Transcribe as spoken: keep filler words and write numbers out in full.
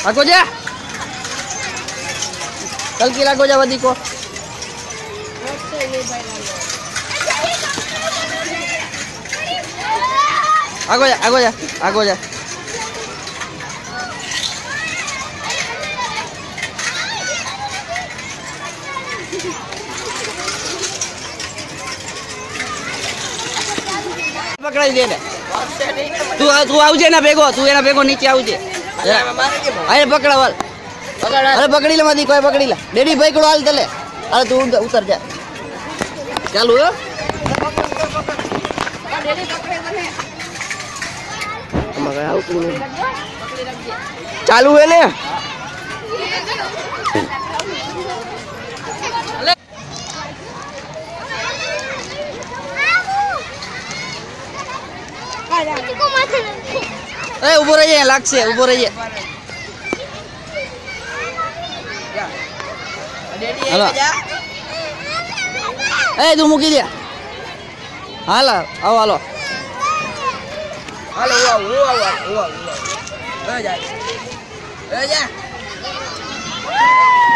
Aku aja. Kalki lagu aja wadi ko. Aku aja, aku aja, aku aja. पकड़ाई दे तू तू आवजे ना भेगो तू एना भेगो नीचे आवजे अरे पकड़ा वाल अरे पकड़ी ले मदी कोई पकड़ी ले डेडी भाई को हाल चले अरे तू उतर जा चालू है चालू है ले Eh, ubur aja ya, laksi ya, ubur aja. Halo. Eh, tunggu dia. Halo, halo, halo. Halo, wow, wow, wow, wow. Eh, aja. Eh, aja.